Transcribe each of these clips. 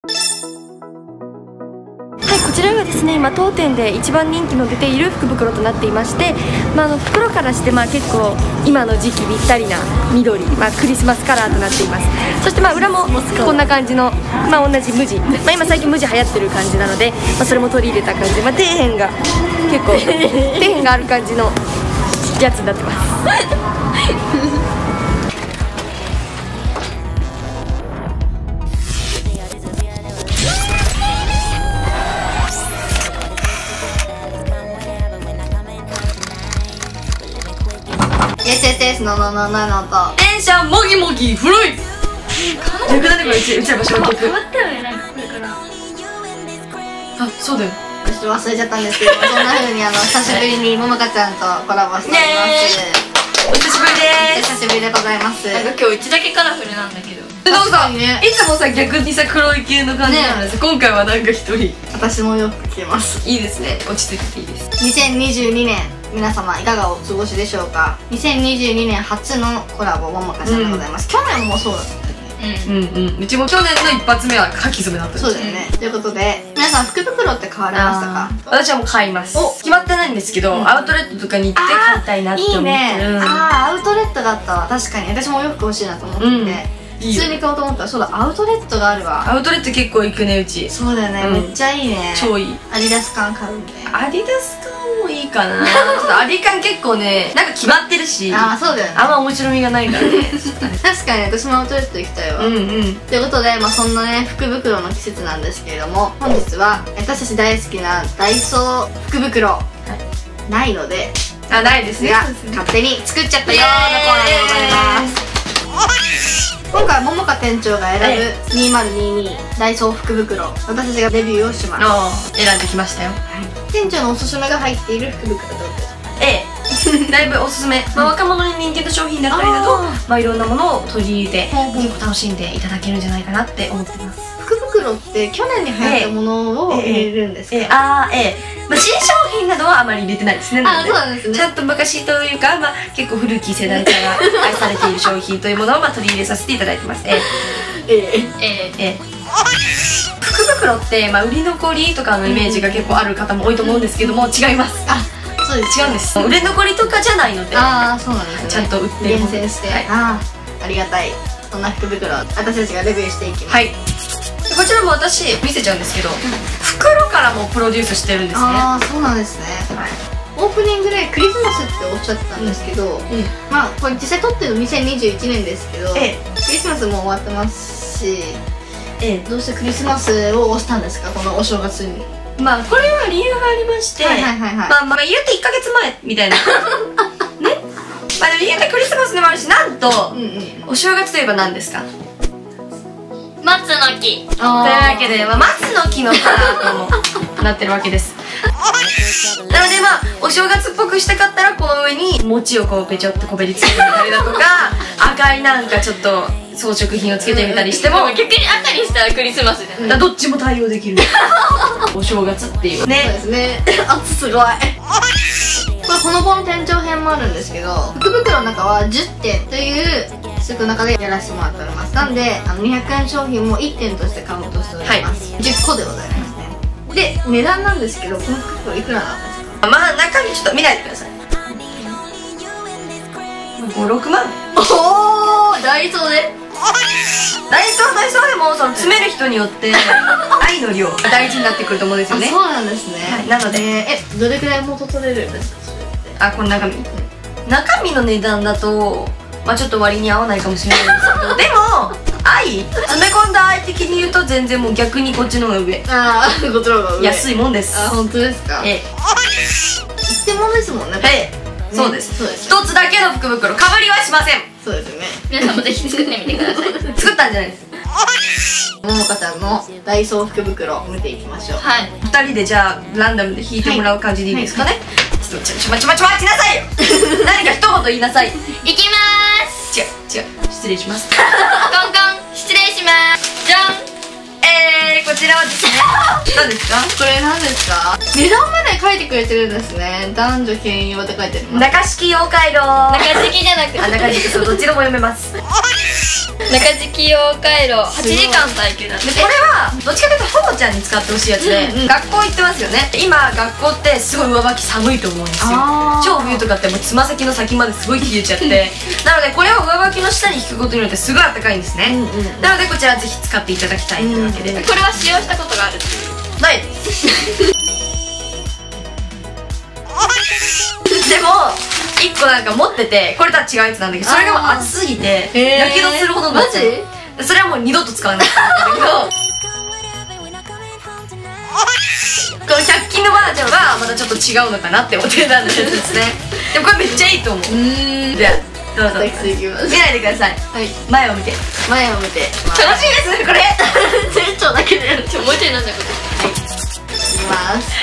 はい、こちらがですね、今当店で一番人気の出ている福袋となっていまして、袋からして結構今の時期ぴったりな緑、クリスマスカラーとなっています。そして裏もこんな感じの、同じ無地、今最近無地流行ってる感じなので、それも取り入れた感じで、底辺が結構底辺がある感じのやつになってます SSS のとテンションもぎもぎ古い逆だね、これうちら場所の曲変わったよね、なんかこれから。 あ、そうだよ。 ちょっと忘れちゃったんですけど、そんな風に久しぶりにももかちゃんとコラボしております。 お久しぶりです。 久しぶりでございます。 なんか今日うちだけカラフルなんだけど。 確かにね、 いつも逆に黒い系の感じなんです。今回は一人。 私もよく着てます。 いいですね、落ち着いていいです。 2022年皆様いかがお過ごしでしょうか。2022年初のコラボももかちゃんでございます。去年もそうだった。 うちも去年の一発目は書き初めだったんです。 そうだよね。ということで皆さん福袋って買われましたか？ 私はもう買います。決まってないんですけど、アウトレットとかに行って買いたいなって思ってる。 いいね。アウトレットだったわ。確かに私もお洋服欲しいなと思ってて、普通に買おうと思ったら、そうだ、アウトレットがあるわ。 アウトレット結構行くね、うち。 そうだよね、めっちゃいいね。 超いい。 アディダス缶買うんで。 アディダス缶もいいかな。ちょっとアディ缶結構ね、決まってるし、 そうだよね。 あんま面白みがないからね。 確かに私もアウトレット行きたいわ。ということで、そんなね、福袋の季節なんですけれども、本日は私たち大好きなダイソー福袋ないので、 ないですね。 勝手に作っちゃったよーのコーナーでございます。今回ももか店長が選ぶ2022ダイソー福袋、私たちがレビューをします。 選んできましたよ。 店長のおすすめが入っている福袋どうですか？ だいぶおすすめ。若者に人気の商品だったりだと、いろんなものを取り入れて結構楽しんでいただけるんじゃないかなって思ってます。 福袋って去年に流行ったものを入れるんですか？ 新商品などはあまり入れてないですね。 そうなんですね。 ちゃんと昔というか、結構古き世代から愛されている商品というものを取り入れさせていただいてます。福袋って売り残りとかのイメージが結構ある方も多いと思うんですけども、違います。 そうです。 違うんです。売れ残りとかじゃないので、 そうなんですね。 ちゃんと売ってる厳選して、ありがたい。そんな福袋私たちがレビューしていきます。 こちらも私見せちゃうんですけど、袋からもプロデュースしてるんですね。 そうなんですね。オープニングでクリスマスっておっしゃってたんですけど、これ実際撮ってるの2021年ですけど、クリスマスも終わってますし、どうしてクリスマスを押したんですか、このお正月に。 これは理由がありまして、言って1ヶ月前みたいなね。言ってクリスマスでもあるし、なんとお正月といえば何ですか？ 松の木。 というわけで、松の木のカラーともなってるわけです。なのでお正月っぽくしたかったら、この上に餅をペチョってこべりつけてみたりだとか、赤いちょっと装飾品をつけてみたりしても、 逆に赤にしたらクリスマスじゃん。 どっちも対応できる。お正月っていうね。 そうですね。すごい。これほのぼの店長編もあるんですけど、福袋の中は10点というスープの中でやらせてもらっております。なんで200円商品も1点としてカウントしております。10個でございますね。で値段なんですけど、この福袋いくらなんですか？ 中身ちょっと見ないでください。5、6万。 ダイソーで？ ダイソーでも詰める人によって愛の量が大事になってくると思うんですよね。 そうなんですね。 なのでどれくらい元取れるんですか、それって？ この中身の値段だとちょっと割に合わないかもしれないんですけど、でも詰め込んだ愛的に言うと全然もう逆にこっちの方が上。 こっちの方が上。 安いもんです。 本当ですか？一点もんですもんね。 そうです。一つだけの福袋、かぶりはしません。 そうですね。 皆さんもぜひ作ってみてください。 作ったんじゃないです。 ももかちゃんのダイソー福袋を見ていきましょう。 2人でじゃあランダムで引いてもらう感じでいいですかね。ちょっと待ちなさいよ。何か一言言いなさい。 いきまーす。 違う失礼します。 コンコン失礼します。じゃん。 こちらはですね、何ですか？ これ何ですか？値段まで書いてくれてるんですね。男女兼用って書いてあります。 中敷妖怪堂。 中敷きじゃなくて中敷き、そう、どっちでも読めます。 中敷き用回路8時間耐久だって。 でこれはどっちかというとほのちゃんに使ってほしいやつで、学校行ってますよね。今学校ってすごい上履き寒いと思うんですよ。超冬とかってもうつま先の先まですごい冷えちゃってなのでこれを上履きの下に引くことによってすごい暖かいんですね。なのでこちらぜひ使っていただきたいというわけで、 これは使用したことがあるっていう。 ないでも1個なんか持ってて、これとは違うやつなんだけど、それが熱すぎてやけどするほどになっちゃう。それはもう二度と使わないんだけどこの100均のバージョンはまたちょっと違うのかなって思ってたんですね。でもこれめっちゃいいと思う。じゃあどうぞ見ないでください。前を見て前を見て楽しいですこれ船長だけでやる。 もうちょいなんだこれ。 いきます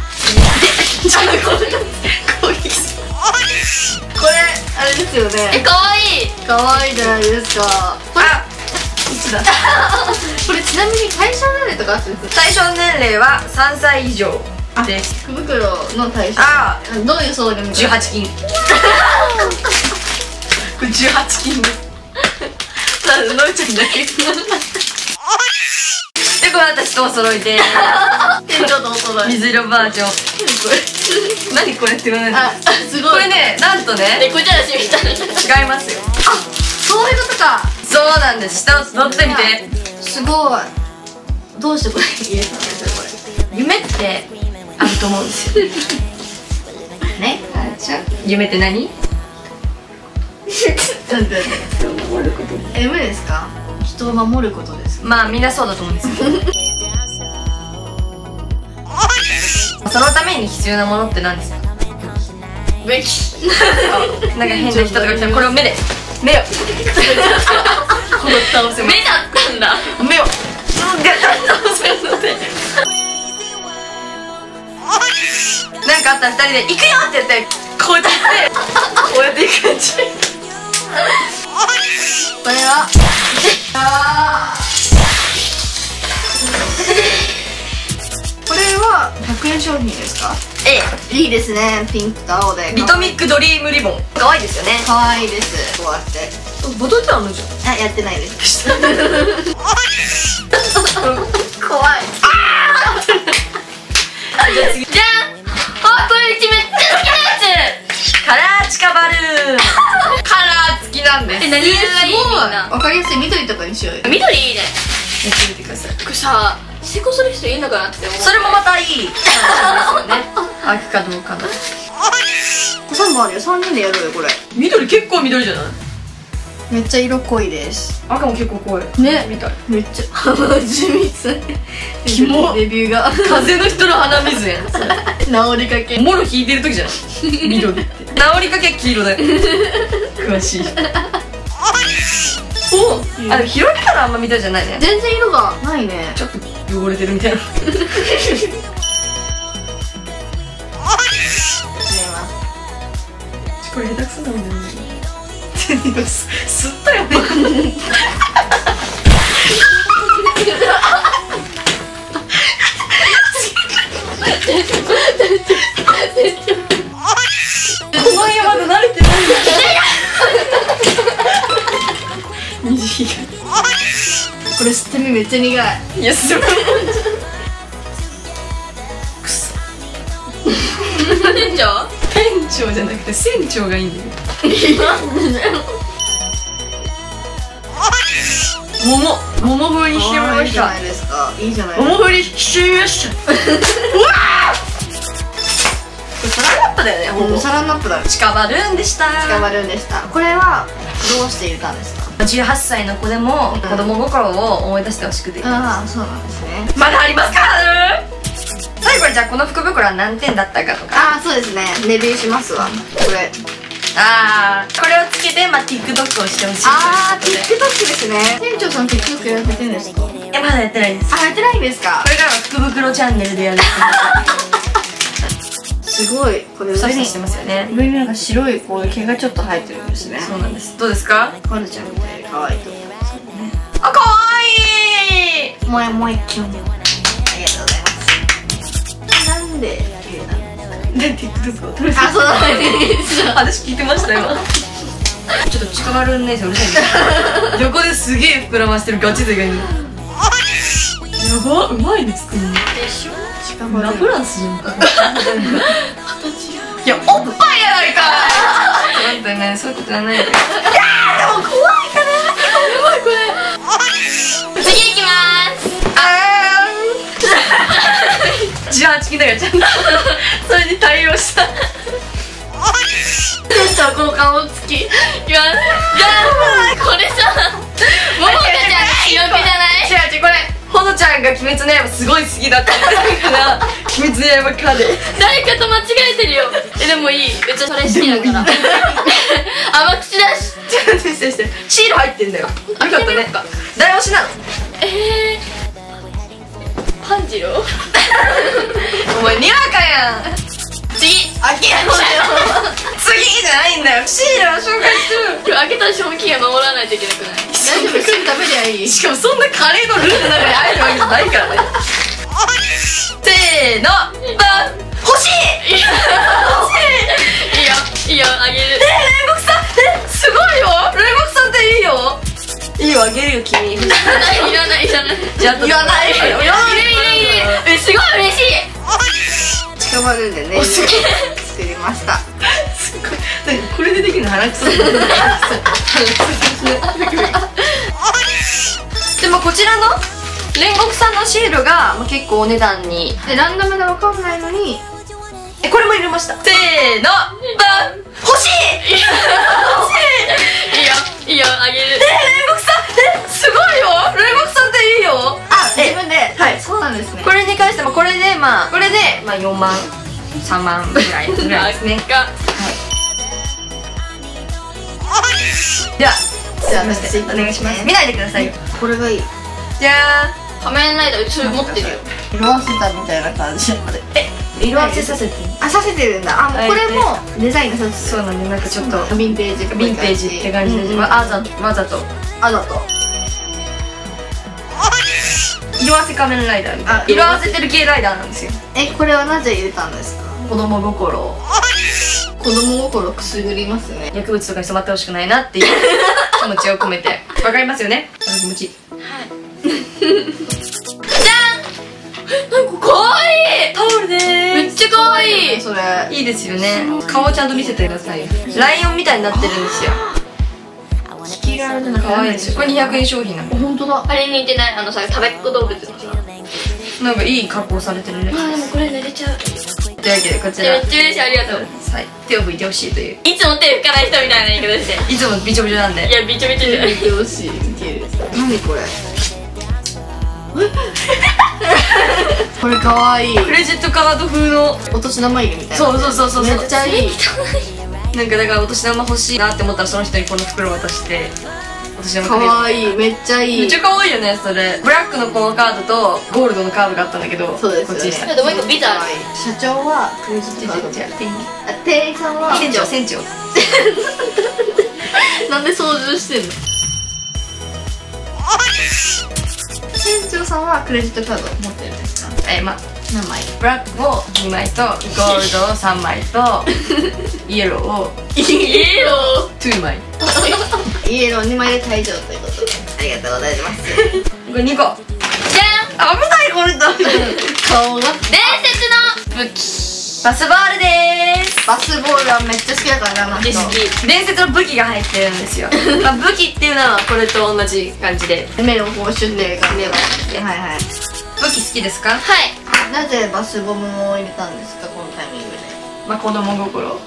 これあれですよね。 かわいい。 かわいいじゃないですか。これいつだこれちなみに対象年齢とかあってるんですか？ 対象年齢は3歳以上です。 福袋の対象どういう相談が 18金これ18金ですのいちゃんだけでこれ私とお揃いで店長とお揃い水色バージョン何これって言わないですごい。 これねなんとねこちらしみたいな。 違いますよ。 あ、そういうことか。 そうなんです。下を乗ってみて。 すごい。どうしてこれ入れたんですかこれ。 夢ってあると思うんですよね。夢って何？ 夢ですか？人を守ることです。 まあみんなそうだと思うんですよそのために必要なものって何ですか？ 武器。 なんか変な人とか来たらこれを目で目を倒せます。 目だったんだ。 目を倒せるのでなんかあったら2人で「行くよ!」って言ってこうやってこうやって行く感じ。 これはこれは100円商品ですか？いいですね。ピンクと青でリトミックドリームリボン可愛いですよね。 可愛いです。こうやってボトルってあるのじゃん。 やってないです怖い。じゃあ次じゃん。あ、これうちめっちゃ好きなやカラーチカバルーンカラー付きなんです。 つ。何色がいいみんな。 わかりやすい緑とかにしようよ。 緑いいね。 やってみてください。 これさ、成功する人いるのかなって思う。 それもまたいい感じですよね。開くかどうかの。 3本あるよ。3人でやるよこれ。 緑結構緑じゃない？ めっちゃ色濃いです。 赤も結構濃いね。 みたい。 めっちゃ鼻水キモレビューが風の人の鼻水やん。 治りかけ。 もろ引いてる時じゃない緑って治りかけ黄色だよ詳しいおあ、でも広げたらあんま緑じゃないね。 全然色がないね。 ちょっと汚れてるみたいなこれ下手くそなんだよね吸ったよね怖いよ、まだ慣れてないんだ虹がこれ吸ってみめっちゃ苦い。 いや、すごいくそ店長？ 店長じゃなくて船長がいいんだよ桃風にしてみまいいじゃした。 ないですか。いいじゃない。 桃風にしてみましたうわーこれサランラップだよね、ほぼサランラップだ。 チカバルーンでした。 使われるんでした。これはどうして入れたんですか？ 18歳の子でも子供心を思い出してほしくて、 ああ、そうなんですね。 まだありますか？最後にじゃあこの福袋は何点だったかとか。 ああ、そうですね。レビューしますわ。これ。 これをつけてTikTok をしてほしいああ、 ということで。 TikTok ですね。店長さん TikTok やってんですか？ まだやってないです。 あ、やってないんですか？ これからは福袋チャンネルでやるすごい。これふさふさしてますよね。 上になんか白いこう毛がちょっと生えてるんですね。 そうなんです。どうですか？ まるちゃんみたいで可愛いと思いますね。 あ、かわいい。 もう一キュン。ありがとうございます。なんで綺麗なんですか？ で TikTok を撮る。 あ、そうなんです。 話聞いてました今ちょっと近がるんねえうるさいんだよ。横ですげえ膨らましてるガチ勢がいる。やば、うまいね作るの。 でしょ。 ラフランスじゃん。いや、おっぱいやないか。待ってね、そういうことじゃない。いやー、でも怖いかな。やばいこれ。 次行きまーす。 18金だからちゃんとそれに対応した。 どうしたこの顔つき。いや、これさ、ももかちゃん強気じゃない？ 違う違う、これほのちゃんが鬼滅の刃すごい好きだったから鬼滅の刃かで誰かと間違えてるよ。でもいい、別にそれ好きだから。甘口だし。 してシール入ってんだよ。よかったね。誰推しなの？ 半次郎。 お前にわかやん。 次。 開けろよ。次じゃないんだよ。シールを紹介する。 今日開けた賞味期限守らないといけなくない？ 大丈夫、すぐ食べりゃいい。 しかもそんなカレーのルールの中に入るわけじゃないからね。せーの、バン。欲しい。 いいよ、いいよ、あげる。 煉獄さん、すごいよ。煉獄さんっていいよ。いいよ、あげるよ君。 いらない、いらない。 じゃあ、いらない。 いる。すごい嬉しい。 近場るんでね、作りました。 すごい。これでできるの鼻くそ。でもこちらの煉獄さんのシールが結構お値段に。 で、ランダムでわかんないのに、 これも入れました。せーの、バン。欲しい。 いいよ、いいよ、あげる。 煉獄さん、すごいよ。煉獄さんっていいよ。 自分で、 はい、 そうなんですね。 これに関してもこれで4万3万ぐらいですね。はい。では、 じゃあ私お願いします。見ないでくださいよ。 これがいい。 じゃ仮面ライダー、それ持ってるよ。 色あせたみたいな感じ。 色あせさせて。 あ、させてるんだ。あ、もうこれもデザインがさせてる。 そうなんで、なんかちょっとヴィンテージっぽい感じ。 ヴィンテージって感じで、わざとあ、だと。 色あせ仮面ライダーみたいな。色あせてる系ライダーなんですよ。 これはなぜ入れたんですか？ 子供心を。 子供心くすぐりますね。 薬物とかに染まってほしくないなっていう気持ちを込めて。わかりますよね？気持ちいい。 なんかかわいい。 タオルでーす。 めっちゃかわいい。 それ。 いいですよね。顔をちゃんと見せてくださいよ。ライオンみたいになってるんですよ。可愛いですよ。これ200円商品なの。 本当だ。 あれに似てない？あのさ、食べっ子動物のさ。 なんかいい格好されてるね。 でもこれ寝れちゃう。 というわけでこちら。 めっちゃ嬉しい、ありがとう。 はい。手を拭いてほしいという。 いつも手拭かない人みたいな言い方して。 いつもびちょびちょなんで。 いや、びちょびちょじゃない。 見てほしい。何これ。これかわいい。 クレジットカード風の。 お年玉入れみたいな。 そう。 めっちゃいい。 なんかだからお年玉欲しいなって思ったらその人にこの袋渡してお年玉かくれる。 わいい。めっちゃいい。 めっちゃ可愛いよねそれ。ブラックのこのカードとゴールドのカードがあったんだけど、 そうですよね。 こっちにした。 でもう一個ビザある。 社長はクレジットカード。 じゃあ店員さんは船長。 なんで操縦してんの？店長さんはクレジットカード持ってるんですか？ 何枚？ブラックを2枚とゴールドを3枚とイエローを2枚。 イエロー2枚で退場ということでありがとうございます。 これ2個。 じゃん。 危ないこれだ。 顔が伝説の武器。 バスボールでーす。 バスボールはめっちゃ好きだからね、あの人。 伝説の武器が入ってるんですよ。まあ武器っていうのはこれと同じ感じで。 目をこうシュッてかめば。はいはい。 武器好きですか？ はい。 なぜバスボムを入れたんですか、このタイミングで。 まあ子供心。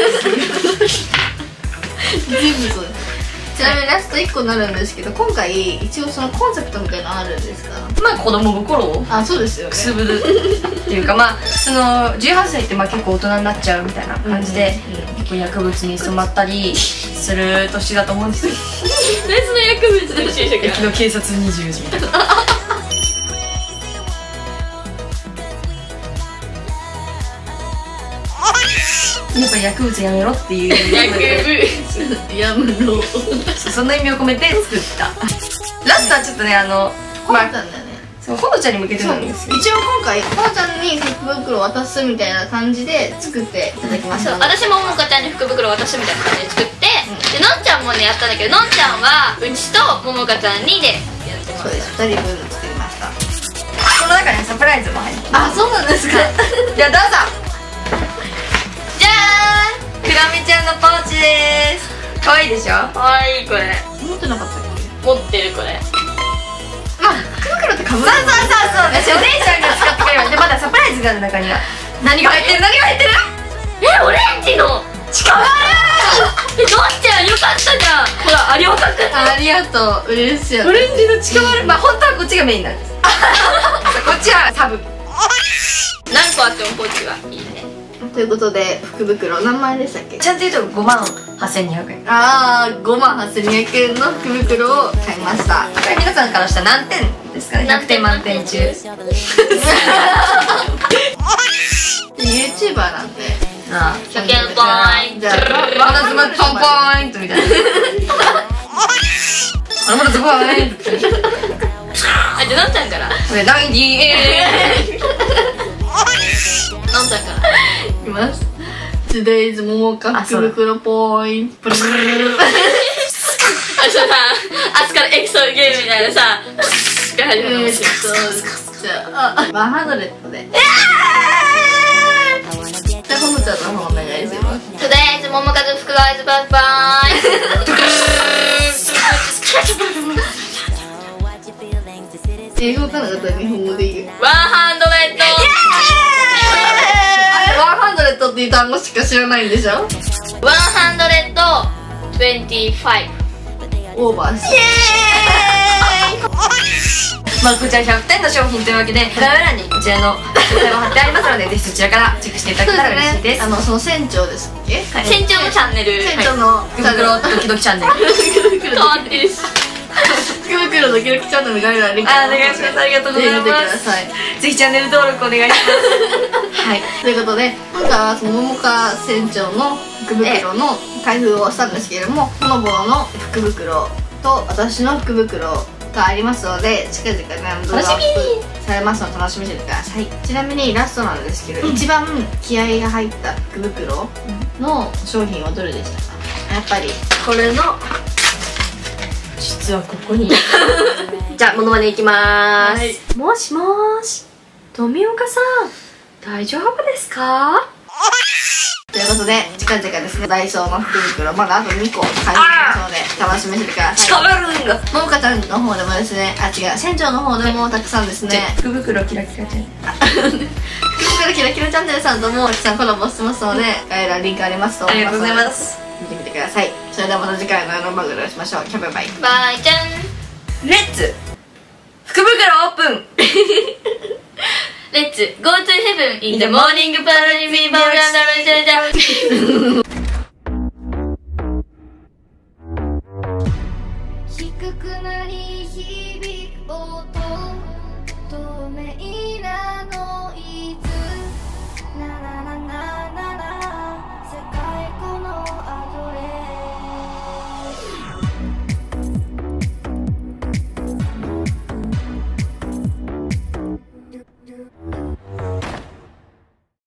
全部そうです。ちなみにラスト1個になるんですけど、今回一応そのコンセプトみたいなのあるんですか？ まあ子供心をあ、そうですよね。 くすぶるっていうか、まあその18歳ってまあ結構大人になっちゃうみたいな感じで、結構薬物に染まったりする年だと思うんですよ。 別の薬物の就職昨日警察24時みたいな。やっぱ薬物やめろっていうやめろ。 そんな意味を込めて作ったラストはちょっとねまあ、なんだよね。 そうほのちゃんに向けてなんですよ。 一応今回このちゃんに福袋を渡すみたいな感じで作っていただきました。 私もももかちゃんに福袋渡すみたいな感じで作って、 でのんちゃんもねやったんだけど、のんちゃんはうちとももかちゃんにでやってます。 そうです、2人分作りました。 この中にサプライズも入ってあ、そうなんですか。 じゃあどうぞ。 じゃクラミちゃんのポーチです。可愛いでしょ。 ーん、かわいい。これ持ってなかったっけ。 持ってる。これあ、福袋ってかぶる。 そう私お姉ちゃんが使ってくれる。でまだサプライズがある中には何が入ってる何が入ってる。 オレンジの力のんちゃんよかったじゃん。ほら、ありがたくない？ ありがとう、嬉しい。 オレンジの力。まあ本当はこっちがメインなんです。こっちはサブ。 何個あってもポーチはいいね。 ということで、福袋何枚でしたっけ。 ちゃんと言うと58,200円。 あー、58,200円の福袋を買いました。 これ皆さんからしたら何点ですかね。100点満点中。 YouTuber なんで、 ああ、 100円ポイント。 じゃあまだズバッポンポイントみたいな。まだズバーイント。 あ、じゃあのんちゃんから。 これ第2位。 のんちゃんからいきます。Today's 桃か福袋ポイント。 あ、そうさ、あすからエクソゲームみたいなさって始めますよ。 じゃあ、100で。じゃあ、ほのちゃんの方お願いします。 とりあえず桃かず福がずバイバ英語かなかったら日本語でいいよ。 イ。ワンハンドレッド。 100っていう単語しか知らないんでしょ。 ワンハンドレッド25。 オーバーして。 まあこちら100点の商品というわけで概要欄にこちらの詳細が貼ってありますのでぜひそちらからチェックしていただけたら嬉しいです。 その船長ですっけ。 船長のチャンネル船長の福袋ドキドキチャンネル。 変わってるし。 福袋の記録チャンネル概要欄にリンクあ、お願いします。ありがとうござい見てくだます。 さい。 ぜひチャンネル登録お願いします。はい。 ということで、今回はその桃花船長の福袋の開封をしたんですけれども、ほのぼのの福袋と私の福袋がありますので、近々ね、動画アップされますので楽しみにしてください。ちなみにラストなんですけど、一番気合が入った福袋の商品はどれでしたか。やっぱりこれの、 実はここにじゃあモノマネいきまーす、はい、もしもーし富岡さん大丈夫ですか。 ということで近々ですね、ダイソーの福袋まだあと2個買いますので楽しみにしてください。 近めるんだ。 ももかちゃんの方でもですね、あ、違う、船長の方でもたくさんですね、 福袋キラキラちゃん福袋キラキラチャンネルさんともたくさんコラボしてますので、概要欄リンクありますと思いますので、 ありがとうございます。 見てみてください。それではまた次回の夜の番組をしましょう。キャバイバイ。 バイちゃん。 レッツ福袋オープンレッツ Go to heaven in the morning party meバラララ低くなり響く音透明